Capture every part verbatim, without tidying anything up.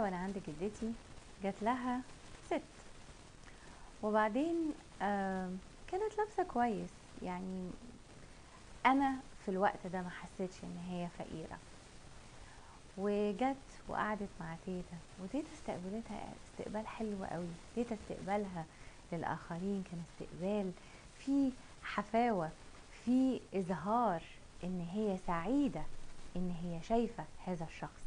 وانا عند جدتي جات لها ست، وبعدين آه كانت لابسه كويس. يعني انا في الوقت ده ما حسيتش ان هي فقيره، وجت وقعدت مع تيتا، وتيتا استقبلتها استقبال حلو قوي. تيتا استقبالها للاخرين كان استقبال فيه حفاوه، فيه اظهار ان هي سعيده ان هي شايفه هذا الشخص.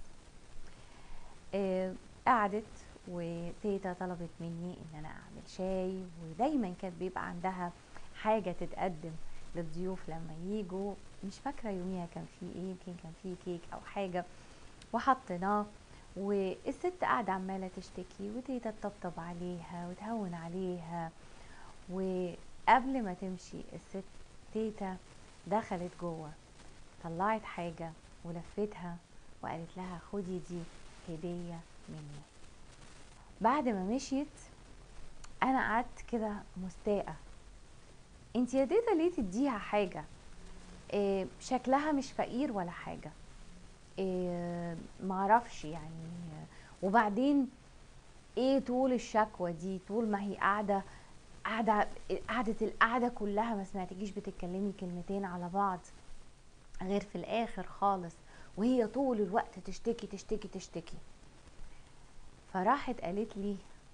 آه قعدت، وتيتا طلبت مني ان انا اعمل شاي، ودايما كانت بيبقى عندها حاجه تتقدم للضيوف لما يجوا. مش فاكره يوميها كان في ايه، يمكن كان في كيك او حاجه، وحطيناه. والست قاعده عماله تشتكي، وتيتا تطبطب عليها وتهون عليها. وقبل ما تمشي الست تيتا دخلت جوه، طلعت حاجه ولفتها وقالت لها خدي دي هديه مني. بعد ما مشيت انا قعدت كده مستاءه. انت يا تيتا ليه تديها حاجه؟ إيه شكلها مش فقير ولا حاجه. إيه معرفش يعني. وبعدين ايه طول الشكوى دي؟ طول ما هي قاعده قاعده قعدة القعده كلها ما سمعتكيش بتتكلمي كلمتين على بعض غير في الاخر خالص، وهي طول الوقت تشتكي تشتكي تشتكي. فراحت قالت لي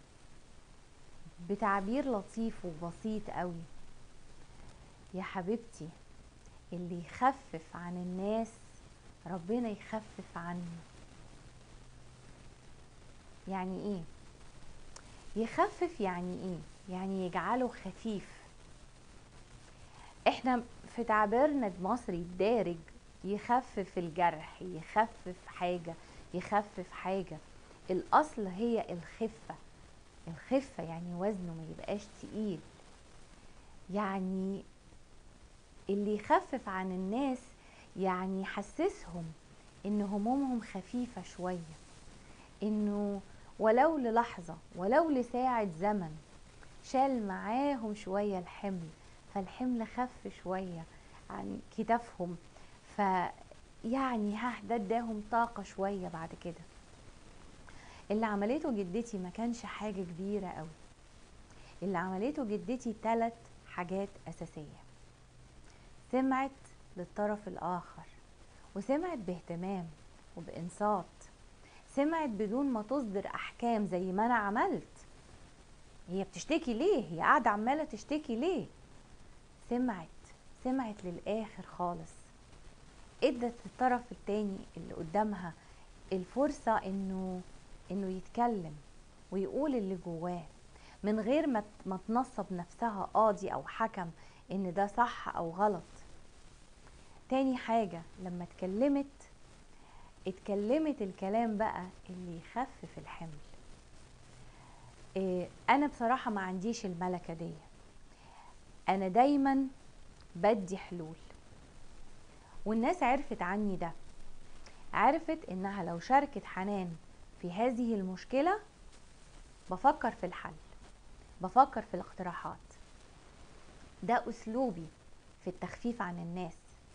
بتعبير لطيف وبسيط قوي: يا حبيبتي، اللي يخفف عن الناس ربنا يخفف عنه. يعني ايه يخفف؟ يعني ايه؟ يعني يجعله خفيف. احنا في تعبيرنا المصري الدارج يخفف الجرح، يخفف حاجة، يخفف حاجة. الاصل هي الخفة. الخفة يعني وزنه ما يبقاش تقيل. يعني اللي يخفف عن الناس يعني يحسسهم ان همومهم خفيفة شوية، انه ولو للحظة ولو لساعة زمن شال معاهم شوية الحمل، فالحمل خف شوية عن كتافهم، فيعني ها ده اداهم طاقة شوية بعد كده. اللي عملته جدتي ما كانش حاجة كبيرة قوي. اللي عملته جدتي ثلاث حاجات أساسية: سمعت للطرف الآخر، وسمعت باهتمام وبإنصات، سمعت بدون ما تصدر أحكام زي ما أنا عملت. هي بتشتكي ليه؟ هي قاعدة عمالة تشتكي ليه؟ سمعت سمعت للآخر خالص. ادت الطرف التاني اللي قدامها الفرصة انه انه يتكلم ويقول اللي جواه، من غير ما ما تنصب نفسها قاضي او حكم ان ده صح او غلط. تاني حاجة، لما اتكلمت اتكلمت الكلام بقى اللي يخفف الحمل. إيه، انا بصراحة ما عنديش الملكة دي. انا دايما بدي حلول، والناس عرفت عني ده. عرفت انها لو شاركت حنان في هذه المشكلة بفكر في الحل، بفكر في الاقتراحات. ده اسلوبي في التخفيف عن الناس.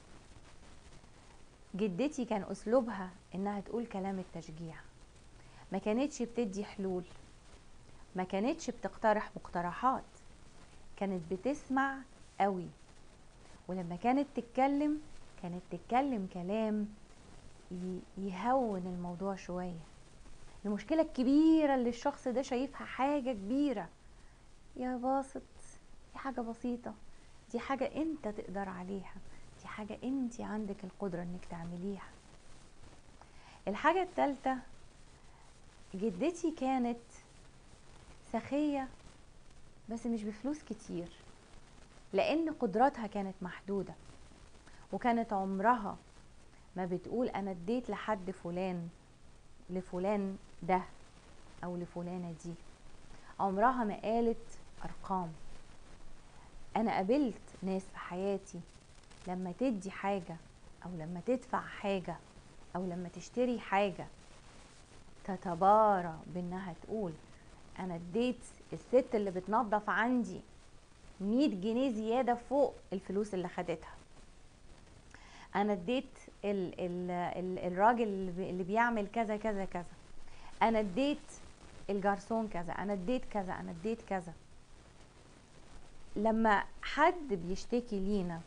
جدتي كان اسلوبها انها تقول كلام التشجيع، ما كانتش بتدي حلول، ما كانتش بتقترح مقترحات، كانت بتسمع قوي. ولما كانت تتكلم كانت تتكلم كلام يهون الموضوع شوية. المشكلة الكبيرة اللي الشخص ده شايفها حاجة كبيرة، يا باسط دي حاجة بسيطة، دي حاجة انت تقدر عليها، دي حاجة انت عندك القدرة انك تعمليها. الحاجة التالتة، جدتي كانت سخية بس مش بفلوس كتير، لان قدراتها كانت محدودة، وكانت عمرها ما بتقول انا اديت لحد فلان لفلان ده او لفلانة دي. عمرها ما قالت ارقام. انا قابلت ناس في حياتي لما تدي حاجة او لما تدفع حاجة او لما تشتري حاجة تتبارى بانها تقول انا اديت الست اللي بتنظف عندي مية جنيه زيادة فوق الفلوس اللي خدتها. انا اديت ال ال ال الراجل اللي بيعمل كذا كذا كذا. انا اديت الجرسون كذا، انا اديت كذا، انا اديت كذا. لما حد بيشتكي لينا،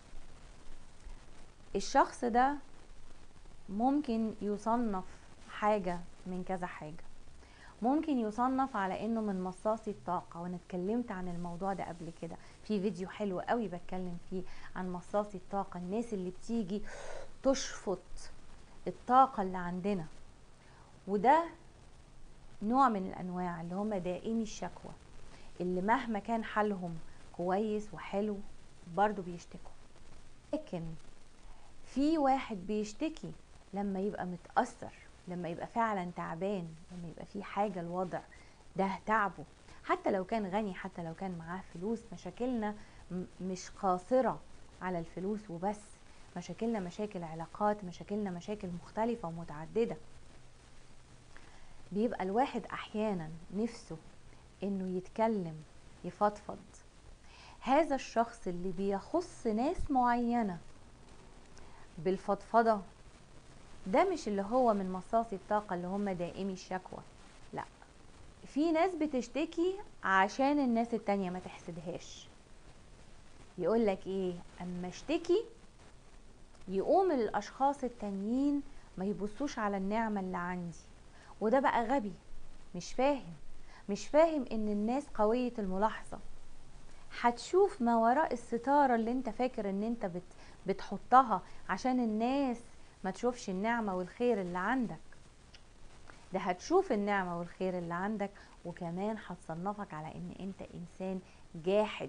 الشخص ده ممكن يصنف حاجة من كذا حاجة. ممكن يصنف على انه من مصاصي الطاقة، وانا اتكلمت عن الموضوع ده قبل كده في فيديو حلو قوي بتكلم فيه عن مصاصي الطاقة، الناس اللي بتيجي تشفط الطاقة اللي عندنا. وده نوع من الانواع اللي هم دائمي الشكوى، اللي مهما كان حالهم كويس وحلو برضو بيشتكوا. لكن في واحد بيشتكي لما يبقى متأثر، لما يبقى فعلا تعبان، لما يبقى في حاجة الوضع ده تعبه، حتى لو كان غني، حتى لو كان معاه فلوس. مشاكلنا مش قاصرة على الفلوس وبس، مشاكلنا مشاكل علاقات، مشاكلنا مشاكل مختلفة ومتعددة. بيبقى الواحد أحيانا نفسه إنه يتكلم، يفضفض. هذا الشخص اللي بيخص ناس معينة بالفضفضة ده مش اللي هو من مصاصي الطاقة اللي هم دائمي الشكوى، لا. في ناس بتشتكي عشان الناس التانية ما تحسدهاش. يقولك ايه، اما اشتكي يقوم الاشخاص التانيين ما يبصوش على النعمة اللي عندي. وده بقى غبي، مش فاهم مش فاهم ان الناس قوية الملاحظة، هتشوف ما وراء الستارة اللي انت فاكر ان انت بت بتحطها عشان الناس ما تشوفش النعمة والخير اللي عندك. ده هتشوف النعمة والخير اللي عندك، وكمان هتصنفك على ان انت انسان جاحد.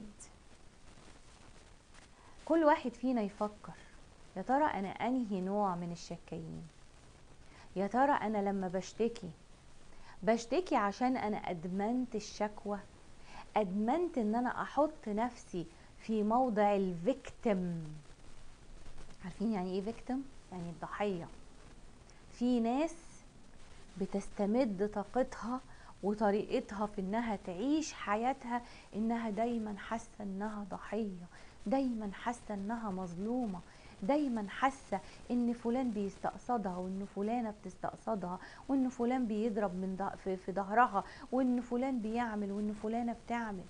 كل واحد فينا يفكر، يا ترى انا انهي نوع من الشكايين؟ يا ترى انا لما بشتكي بشتكي عشان انا ادمنت الشكوى، ادمنت ان انا احط نفسي في موضع الفيكتم. عارفين يعني ايه فيكتم؟ يعني الضحية. في ناس بتستمد طاقتها وطريقتها في انها تعيش حياتها انها دايما حاسة انها ضحية، دايما حاسة انها مظلومة، دايما حاسة ان فلان بيستقصدها، وان فلانة بتستقصدها، وان فلان بيضرب من في ظهرها، وان فلان بيعمل، وان فلانة بتعمل.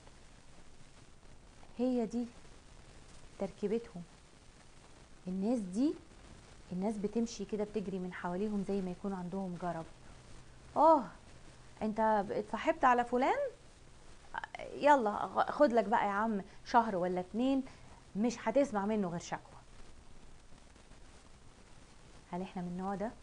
هي دي تركيبتهم. الناس دي الناس بتمشي كده بتجري من حواليهم زي ما يكون عندهم جرب. اه انت اتصاحبت على فلان، يلا خد لك بقى يا عم شهر ولا اتنين مش هتسمع منه غير شكوى. هل احنا من النوع ده؟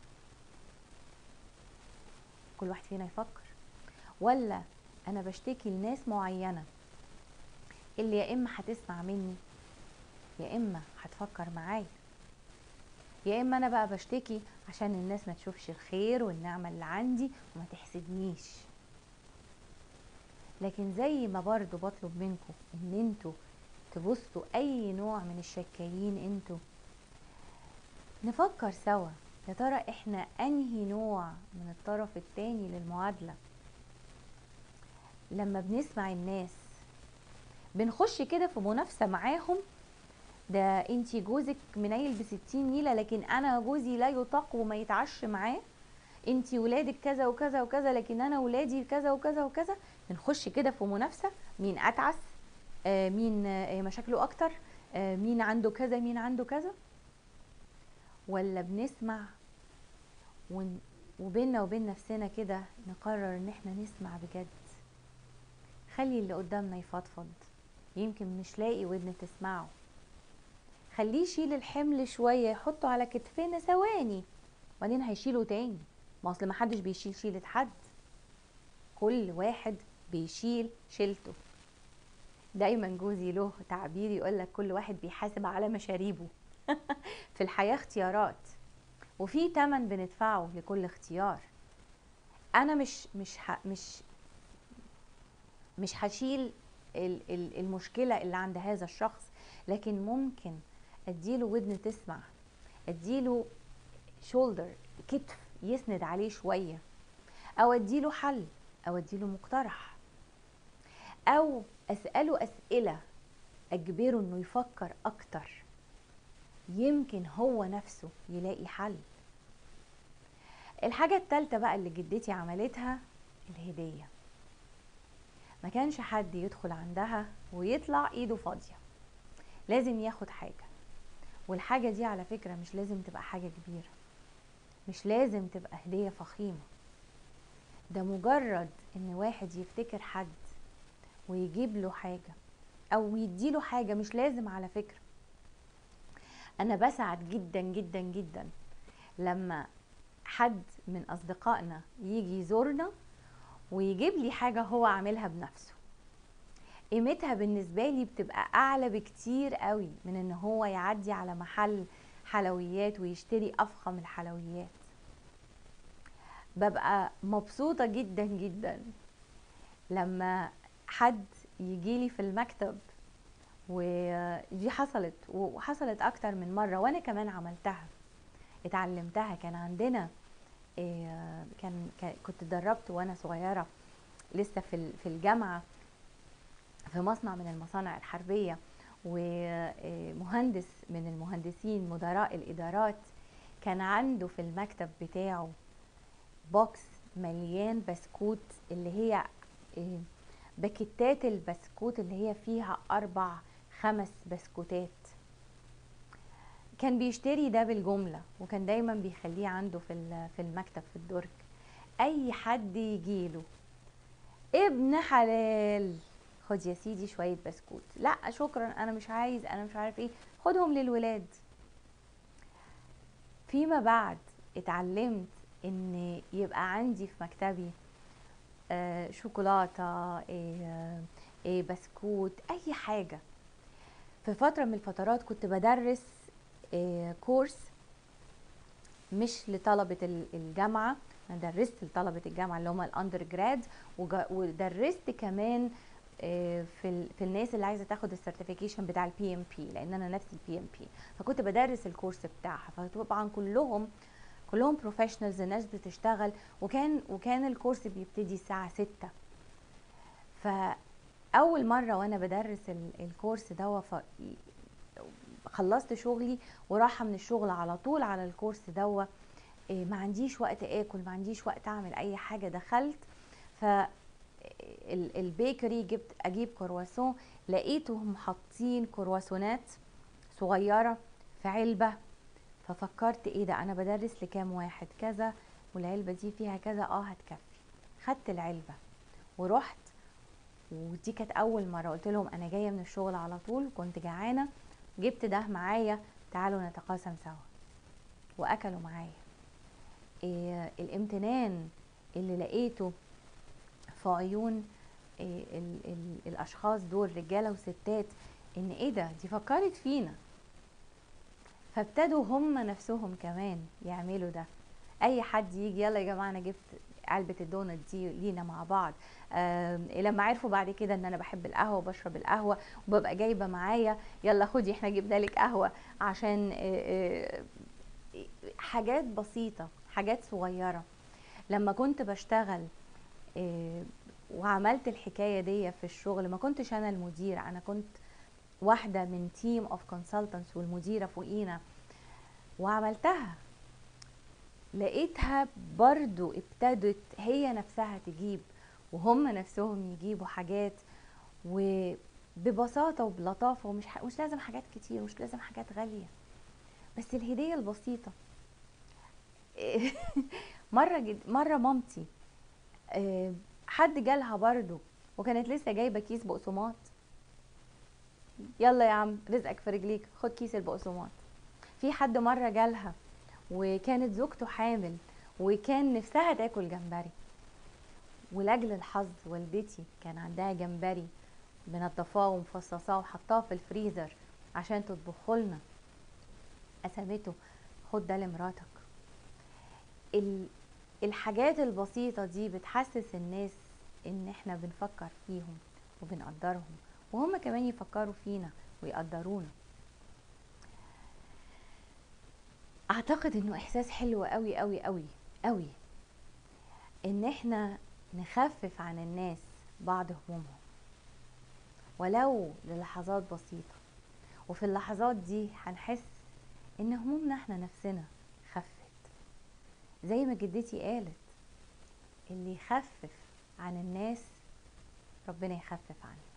كل واحد فينا يفكر. ولا انا بشتكي لناس معينة اللي يا اما هتسمع مني يا اما هتفكر معايا، يا اما انا بقى بشتكي عشان الناس ما تشوفش الخير والنعمة اللي عندي وما تحسدنيش. لكن زي ما برضو بطلب منكم ان انتوا تبصوا اي نوع من الشكايين انتوا، نفكر سوا يا ترى احنا انهي نوع من الطرف التاني للمعادلة. لما بنسمع الناس بنخش كده في منافسة معاهم، ده انتي جوزك منيل بستين نيلة لكن انا جوزي لا يطاق وما يتعش معاه، انتي ولادك كذا وكذا وكذا لكن انا ولادي كذا وكذا وكذا. بنخش كده في منافسة، مين اتعس، آه مين آه مشاكله اكتر، آه مين عنده كذا، مين عنده كذا. ولا بنسمع ون... وبيننا وبين نفسنا كده نقرر ان احنا نسمع بجد. خلي اللي قدامنا يفضفض، يمكن مش لاقي ودن تسمعه. خليه يشيل الحمل شوية، يحطه على كتفنا ثواني وبعدين هيشيله تاني. ما اصل ما حدش بيشيل شيلة حد، كل واحد بيشيل شيلته. دايما جوزي له تعبير يقولك كل واحد بيحاسب على مشاريبه. في الحياة اختيارات، وفي تمن بندفعه لكل اختيار. انا مش مش ح... مش مش هشيل المشكلة اللي عند هذا الشخص، لكن ممكن اديله ودن تسمع، اديله شولدر، كتف يسند عليه شوية، او اديله حل، او اديله مقترح، او اسأله اسئلة اجبره انه يفكر اكتر، يمكن هو نفسه يلاقي حل. الحاجة التالتة بقى اللي جدتي عملتها الهدية. ما كانش حد يدخل عندها ويطلع ايده فاضية، لازم ياخد حاجة. والحاجة دي على فكرة مش لازم تبقى حاجة كبيرة، مش لازم تبقى هدية فخيمة. ده مجرد ان واحد يفتكر حد ويجيب له حاجة او يديله حاجة، مش لازم على فكرة. انا بسعد جدا جدا جدا لما حد من اصدقائنا يجي يزورنا ويجيب لي حاجة هو عاملها بنفسه. قيمتها بالنسبة لي بتبقى اعلى بكتير قوي من ان هو يعدي على محل حلويات ويشتري افخم الحلويات. ببقى مبسوطة جدا جدا لما حد يجيلي في المكتب، ودي حصلت وحصلت اكتر من مرة، وانا كمان عملتها اتعلمتها. كان عندنا كان كنت دربت وانا صغيرة لسه في في الجامعة في مصنع من المصانع الحربية، ومهندس من المهندسين مدراء الإدارات كان عنده في المكتب بتاعه بوكس مليان بسكوت، اللي هي باكيتات البسكوت اللي هي فيها أربع خمس بسكوتات. كان بيشتري ده بالجملة وكان دايما بيخليه عنده في في المكتب في الدرج. أي حد يجيله ابن حلال، خد يا سيدي شوية بسكوت، لا شكرا أنا مش عايز، أنا مش عارف إيه، خدهم للولاد. فيما بعد اتعلمت إن يبقى عندي في مكتبي آه شوكولاتة، إيه إيه بسكوت، أي حاجة. في فترة من الفترات كنت بدرس إيه كورس مش لطلبة الجامعة، أنا درست لطلبة الجامعة اللي هم الأندر جراد، ودرست كمان في في الناس اللي عايزه تاخد السيرتيفيكيشن بتاع البي ام بي، لان انا نفسي البي ام بي، فكنت بدرس الكورس بتاعها. فطبعا كلهم كلهم بروفيشنالز، ناس بتشتغل، وكان وكان الكورس بيبتدي الساعه ستة. فاول مره وانا بدرس الكورس ده خلصت شغلي وراحه من الشغل على طول على الكورس ده، ما عنديش وقت اكل، ما عنديش وقت اعمل اي حاجه. دخلت ف البيكري، جبت اجيب كرواسون، لقيتهم حاطين كرواسونات صغيره في علبه. ففكرت ايه ده، انا بدرس لكام واحد كذا، والعلبه دي فيها كذا، اه هتكفي. خدت العلبه ورحت، ودي كانت اول مره قلت لهم انا جايه من الشغل على طول، كنت جعانه، جبت ده معايا، تعالوا نتقاسم سوا. واكلوا معايا. إيه الامتنان اللي لقيته في عيون إيه ال ال الاشخاص دول، رجاله وستات، ان ايه ده، دي فكرت فينا. فابتدوا هم نفسهم كمان يعملوا ده. اي حد يجي، يلا يا جماعه انا جبت علبه الدونت دي لينا مع بعض. لما عرفوا بعد كده ان انا بحب القهوه وبشرب القهوه وببقى جايبه معايا، يلا خدي احنا جبنا لك قهوه، عشان آآ حاجات بسيطه، حاجات صغيره. لما كنت بشتغل وعملت الحكايه دي في الشغل، ما كنتش انا المدير، انا كنت واحده من تيم اوف كونسلتنتس والمديره فوقينا، وعملتها. لقيتها برضو ابتدت هي نفسها تجيب، وهم نفسهم يجيبوا حاجات، وببساطة وبلطافة، ومش ح... مش لازم حاجات كتير، مش لازم حاجات غالية، بس الهدية البسيطة. مرة جد... مرة مامتي حد جالها برضو وكانت لسه جايبة كيس بقسماط، يلا يا عم رزقك في رجليك، خد كيس البقسماط. في حد مرة جالها وكانت زوجته حامل وكان نفسها تاكل جمبري، ولاجل الحظ والدتي كان عندها جمبري منضفاه ومفصصاه وحطاه في الفريزر عشان تطبخه لنا، قسمته، خد ده لمراتك. الحاجات البسيطة دي بتحسس الناس ان احنا بنفكر فيهم وبنقدرهم، وهم كمان يفكروا فينا ويقدرونا. اعتقد انه احساس حلو قوي قوي قوي قوي ان احنا نخفف عن الناس بعض همومهم ولو للحظات بسيطة، وفي اللحظات دي هنحس ان همومنا احنا نفسنا خفت. زي ما جدتي قالت، اللي يخفف عن الناس ربنا يخفف عنه.